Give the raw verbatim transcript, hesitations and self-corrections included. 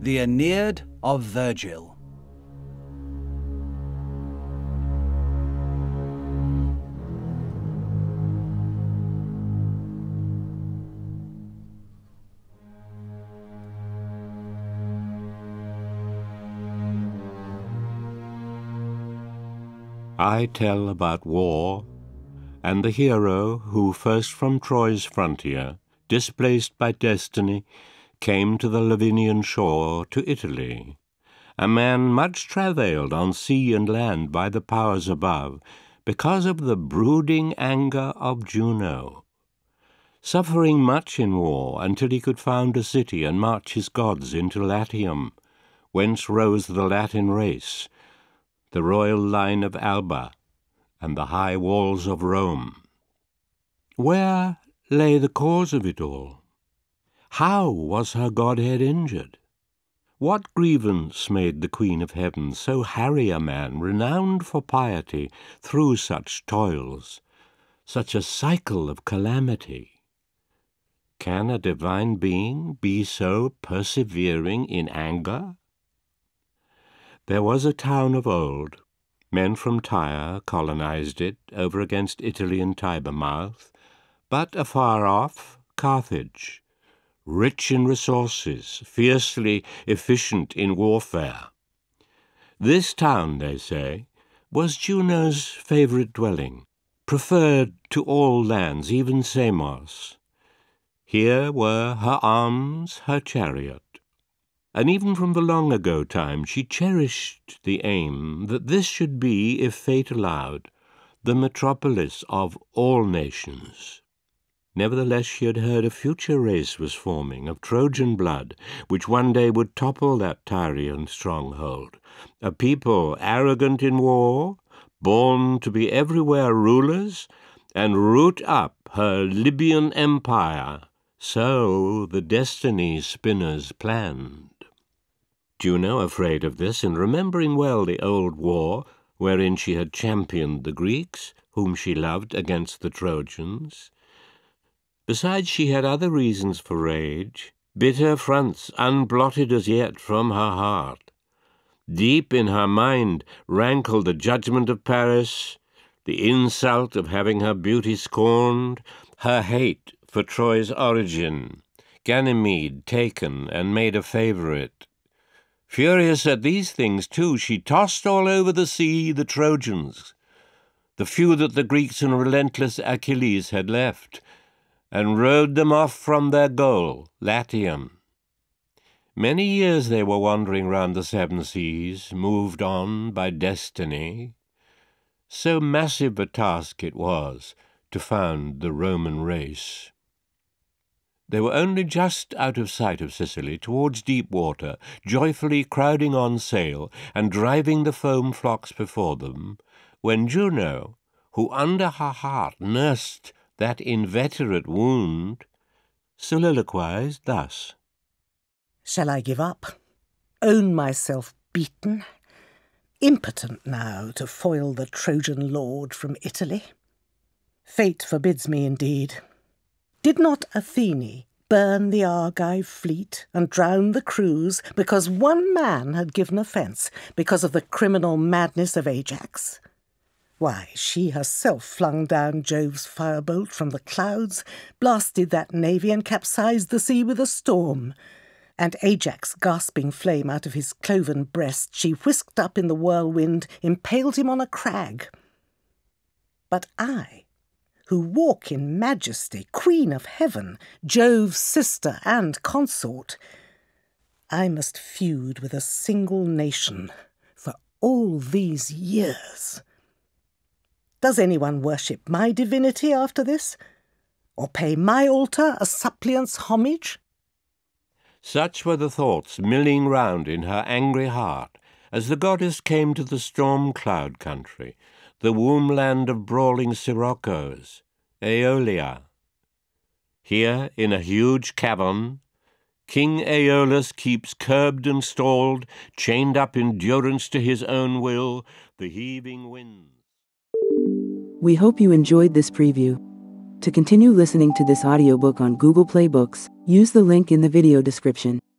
The Aeneid of Vergil. I tell about war, and the hero who first from Troy's frontier, displaced by destiny, came to the Lavinian shore to Italy, a man much travailed on sea and land by the powers above, because of the brooding anger of Juno, suffering much in war until he could found a city and march his gods into Latium, whence rose the Latin race, the royal line of Alba, and the high walls of Rome. Where lay the cause of it all? How was her godhead injured? What grievance made the Queen of Heaven so harry a man renowned for piety through such toils, such a cycle of calamity? Can a divine being be so persevering in anger? There was a town of old. Men from Tyre colonized it over against Italy and Tiber mouth, but afar off, Carthage, rich in resources, fiercely efficient in warfare. This town, they say, was Juno's favorite dwelling, preferred to all lands, even Samos. Here were her arms, her chariot. And even from the long-ago time she cherished the aim that this should be, if fate allowed, the metropolis of all nations. Nevertheless, she had heard a future race was forming of Trojan blood, which one day would topple that Tyrian stronghold, a people arrogant in war, born to be everywhere rulers, and root up her Libyan empire. So the destiny spinners planned. Juno, afraid of this, and remembering well the old war, wherein she had championed the Greeks, whom she loved, against the Trojans. Besides, she had other reasons for rage, bitter fronts unblotted as yet from her heart. Deep in her mind rankled the judgment of Paris, the insult of having her beauty scorned, her hate for Troy's origin, Ganymede taken and made a favourite. Furious at these things, too, she tossed all over the sea the Trojans, the few that the Greeks and relentless Achilles had left, and rowed them off from their goal, Latium. Many years they were wandering round the seven seas, moved on by destiny. So massive a task it was to found the Roman race. They were only just out of sight of Sicily, towards deep water, joyfully crowding on sail and driving the foam flocks before them, when Juno, who under her heart nursed that inveterate wound, soliloquized thus. Shall I give up? Own myself beaten? Impotent now to foil the Trojan lord from Italy? Fate forbids me indeed. Did not Athene burn the Argive fleet and drown the crews because one man had given offence because of the criminal madness of Ajax? Why, she herself flung down Jove's firebolt from the clouds, blasted that navy and capsized the sea with a storm. And Ajax, gasping flame out of his cloven breast, she whisked up in the whirlwind, impaled him on a crag. But I, who walk in majesty, Queen of Heaven, Jove's sister and consort, I must feud with a single nation for all these years. Does anyone worship my divinity after this, or pay my altar a suppliant's homage? Such were the thoughts milling round in her angry heart as the goddess came to the storm-cloud country, the womb-land of brawling Siroccos, Aeolia. Here, in a huge cavern, King Aeolus keeps curbed and stalled, chained up in durance to his own will, the heaving winds. We hope you enjoyed this preview. To continue listening to this audiobook on Google Play Books, use the link in the video description.